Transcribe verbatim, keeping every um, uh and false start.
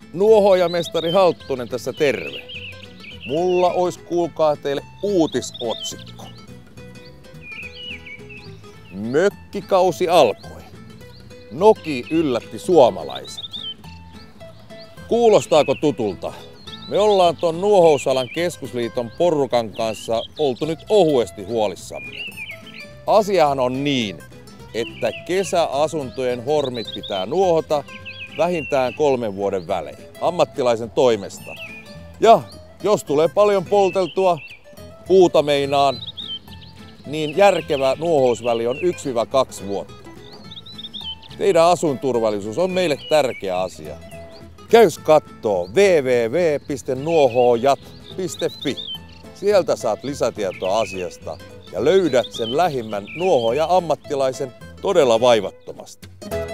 Nuohoojamestari Halttunen tässä terve. Mulla ois kuulkaa teille uutisotsikko. Mökkikausi alkoi. Noki yllätti suomalaiset. Kuulostaako tutulta? Me ollaan ton Nuohousalan keskusliiton porukan kanssa oltu nyt ohuesti huolissamme. Asiahan on niin, että kesäasuntojen hormit pitää nuohota vähintään kolmen vuoden välein ammattilaisen toimesta. Ja jos tulee paljon polteltua puuta meinaan, niin järkevä nuohousväli on yksi kaksi vuotta. Teidän asuinturvallisuus on meille tärkeä asia. Käys kattoo double-u double-u double-u piste nuohoojat piste fi. Sieltä saat lisätietoa asiasta ja löydät sen lähimmän nuohooja-ammattilaisen todella vaivattomasti.